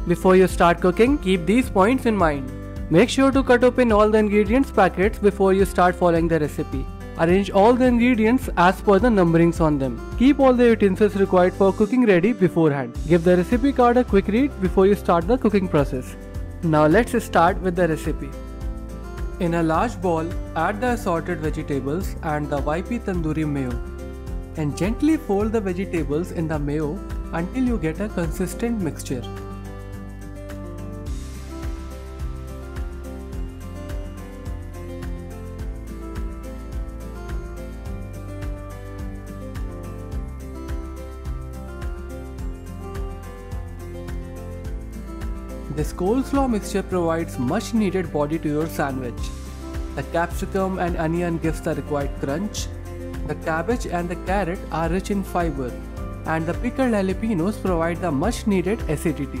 Before you start cooking, keep these points in mind. Make sure to cut open all the ingredients packets before you start following the recipe. Arrange all the ingredients as per the numberings on them. Keep all the utensils required for cooking ready beforehand. Give the recipe card a quick read before you start the cooking process. Now let's start with the recipe. In a large bowl, add the assorted vegetables and the YP Tandoori mayo. And gently fold the vegetables in the mayo until you get a consistent mixture. This coleslaw mixture provides much needed body to your sandwich. The capsicum and onion gives the required crunch. The cabbage and the carrot are rich in fiber, and the pickled jalapenos provide the much needed acidity.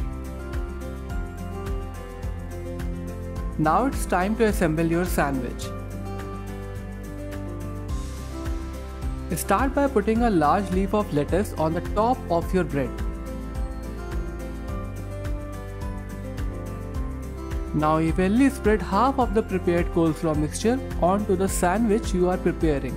Now it's time to assemble your sandwich. Start by putting a large leaf of lettuce on the top of your bread. Now evenly spread half of the prepared coleslaw mixture onto the sandwich you are preparing.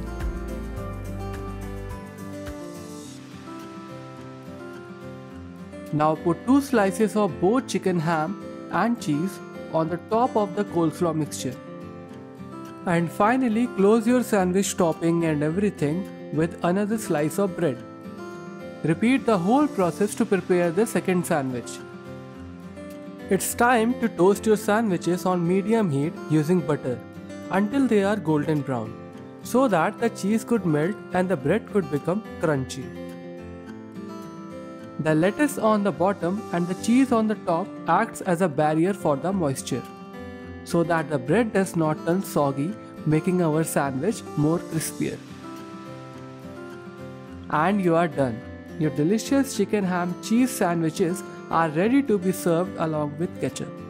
Now put 2 slices of both chicken ham and cheese on the top of the coleslaw mixture. And finally close your sandwich topping and everything with another slice of bread. Repeat the whole process to prepare the second sandwich. It's time to toast your sandwiches on medium heat using butter until they are golden brown, so that the cheese could melt and the bread could become crunchy. The lettuce on the bottom and the cheese on the top acts as a barrier for the moisture, so that the bread does not turn soggy, making our sandwich more crispier. And you are done. Your delicious chicken ham cheese sandwiches are ready to be served along with ketchup.